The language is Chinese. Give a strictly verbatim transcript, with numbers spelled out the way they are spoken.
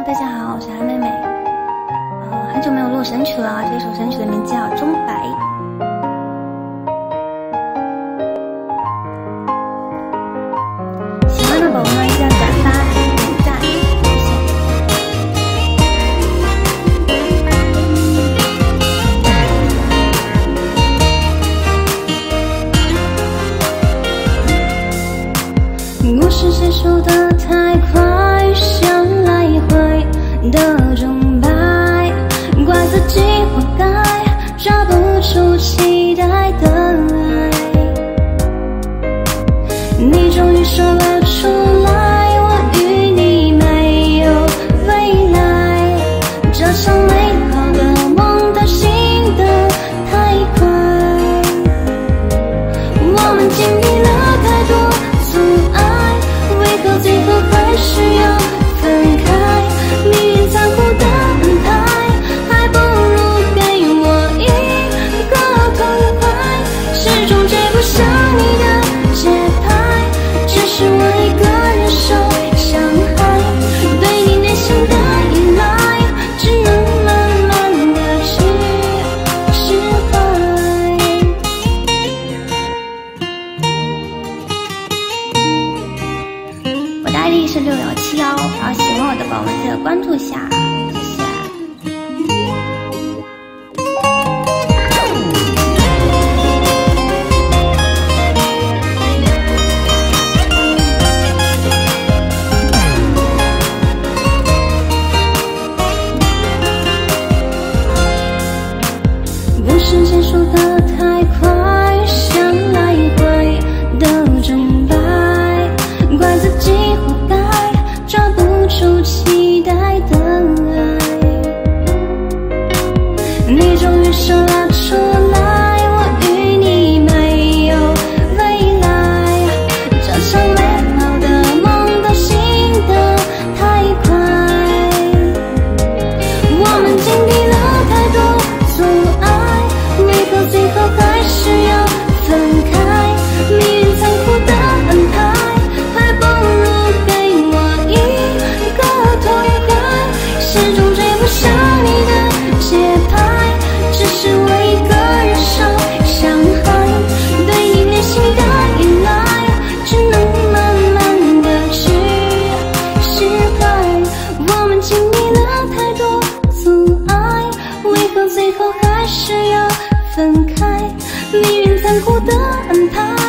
大家好，我是韩妹妹。呃，很久没有录神曲了，这首神曲的名字叫《钟摆》。喜欢的宝宝们记得转发、点赞、谢谢。故事结束的太快，像来回的钟摆，怪自己活该，抓不住期待的爱。你终于说了出来，我与你没有未来，这场美好的梦的醒得太快，我们经历了太多阻碍，为何最后还是要分开？命运残酷的安排，还不如给我一个痛快。始终追不上你的节拍，只是我一个人受伤害。对你内心的依赖，只能慢慢的去释怀。我的 I D 是六幺七幺，然后喜欢我的宝宝们记得关注一下，谢谢。故事结束的太快，像来回的钟摆，怪自己活该，抓不住期待的爱。你终于说了出来，我与你没有未来，这场美好的梦都醒得太快，我们经历了太多阻碍，为何最后还是要分开？命运残酷的安排，还不如给我一个痛快。始终追不上你的节拍，只是我一个人受伤害。对你内心的依赖，只能慢慢的去释怀。我们经历了太多阻碍，为何最后还是要分开？命运残酷的安排。